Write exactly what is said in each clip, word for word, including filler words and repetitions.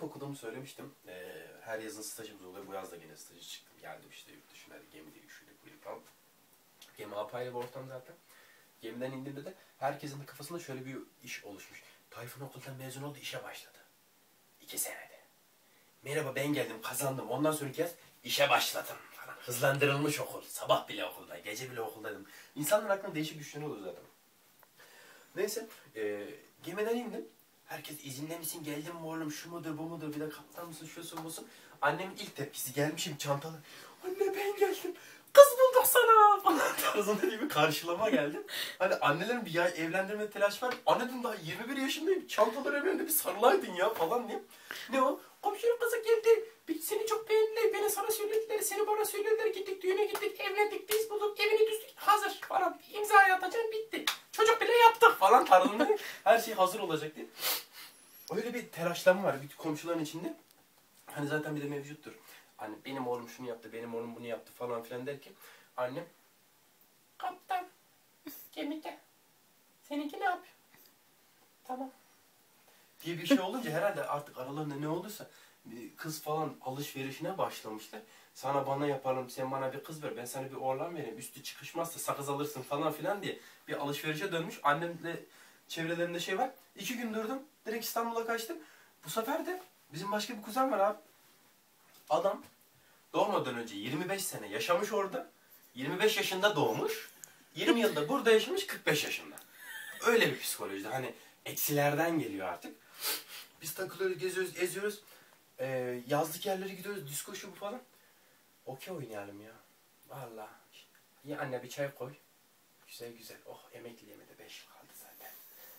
okuduğumu söylemiştim. Ee, her yazın stajımız oluyor. Bu yaz da yine stajı çıktım. Geldim işte yurt dışına. Gemidelik, şuydu, buydu falan. Gemi apayrı bir ortam zaten. Gemiden indiğimde de herkesin de kafasında şöyle bir iş oluşmuş. Tayfun okuldan mezun oldu, işe başladı. İki senede. Merhaba, ben geldim, kazandım. Ondan sonraki yaz işe başladım falan. Hızlandırılmış okul. Sabah bile okulda, gece bile okuldaydım. İnsanların aklına değişik düşünceler oluyor zaten. Neyse, e, gemiden indim. Herkes izinde misin, geldin mi oğlum, şu mudur, bu mudur, bir de kaptan mısın, şusun busun. Annemin ilk tepkisi, gelmişim çantalı. Anne ben geldim, kız bulduk sana falan tarzında gibi karşılama geldi. Hani annelerin bir ya evlendirme telaşı var. Anne dedim daha yirmi bir yaşındayım, çantalar evlerinde bir sarılaydın ya falan diye. Ne o? Komşunun kızı geldi, bir, seni çok beğendiler, beni sana söylediler, seni bana söylediler, gittik düğüne gittik, evlendik, biz bulduk, evini düzdük, hazır falan. İmzayı atacağım, bitti. Çocuk bile yaptık falan tarzında her şey hazır olacak diye. Öyle bir telaşlanma var bir komşuların içinde. Hani zaten bir de mevcuttur. Hani benim oğlum şunu yaptı, benim oğlum bunu yaptı falan filan derken annem kaptan gemide seninki ne yapıyor? Tamam. Diye bir şey olunca herhalde artık aralarında ne olduysa kız falan alışverişine başlamışlar. Sana bana yapalım, sen bana bir kız ver, ben sana bir oğlan vereyim, üstü çıkışmazsa sakız alırsın falan filan diye bir alışverişe dönmüş. Annemle çevrelerinde şey var. İki gün durdum, direkt İstanbul'a kaçtım. Bu sefer de bizim başka bir kuzen var abi. Adam doğmadan önce yirmi beş sene yaşamış orada. yirmi beş yaşında doğmuş. yirmi yılda burada yaşamış, kırk beş yaşında. Öyle bir psikolojide. Hani eksilerden geliyor artık. Biz takılıyoruz, geziyoruz, eziyoruz. Ee, yazlık yerlere gidiyoruz, disko şu bu falan. Okey oynayalım ya. Vallahi. Ya anne bir çay koy. Güzel güzel. Oh emekliliğime de beş yıl kaldı zaten.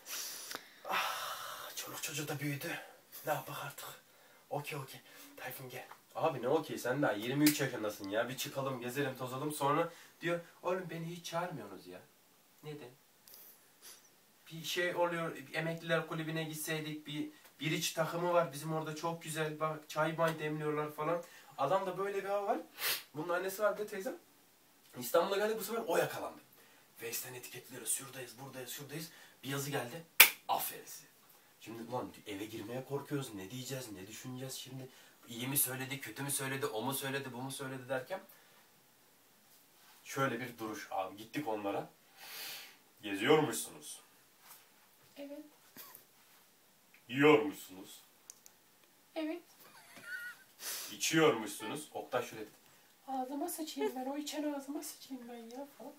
Ah, çoluk çocuk da büyüdü. Ne yapak artık? Okey okey. Tayfun gel. Abi ne okey, sen daha yirmi üç yaşındasın ya. Bir çıkalım, gezelim, tozalım. Sonra diyor oğlum beni hiç çağırmıyorsunuz ya. Neden? Bir şey oluyor, bir emekliler kulübüne gitseydik, bir bir iç takımı var bizim orada çok güzel, bak çay may demliyorlar falan. Adam da böyle bir hava var. Bunun annesi var bir de teyzem. İstanbul'a geldik bu sefer, o yakalandı. Face'ten etiketliyoruz, şuradayız, buradayız, şuradayız. Bir yazı geldi, aferin size. Şimdi ulan eve girmeye korkuyoruz, ne diyeceğiz, ne düşüneceğiz şimdi? İyi mi söyledi, kötü mü söyledi, o mu söyledi, bu mu söyledi derken şöyle bir duruş abi, gittik onlara. Geziyormuşsunuz. Evet. Yiyormuşsunuz. Evet. İçiyormuşsunuz. Oktay şöyle dedi. Ağzıma sıçayım ben. O içen ağzıma sıçayım ben ya falan.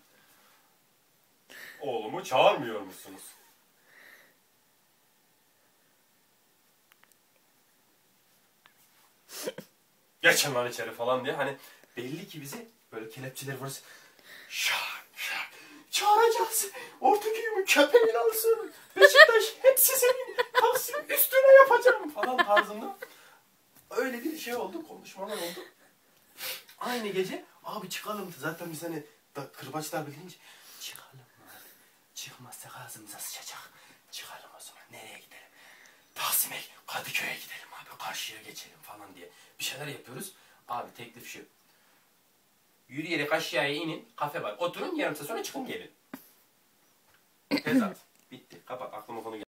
Oğlumu çağırmıyormuşsunuz. Geçin lan içeri falan diye. Hani belli ki bizi böyle kelepçeleri vururuz. Şak şak. Çağıracağız. Ortaköy'ümün köpeğini alsın. Beşiktaş hepsi senin. Taksim üstüne yapacağım falan tarzında. Öyle bir şey oldu. Konuşmalar oldu. Aynı gece abi çıkalım. Zaten biz hani da kırbaçlar bilince çıkalım mı? Çıkmazsak ağzımıza sıçacak. Çıkalım o zaman. Nereye gidelim? Taksim'e, Kadıköy'e gidelim abi. Karşıya geçelim falan diye. Bir şeyler yapıyoruz. Abi teklif şu. Yürüyerek aşağıya inin. Kafe var. Oturun, yarım saat sonra çıkın gelin. Tezat. Bitti. Kapat. Aklıma konu geldi.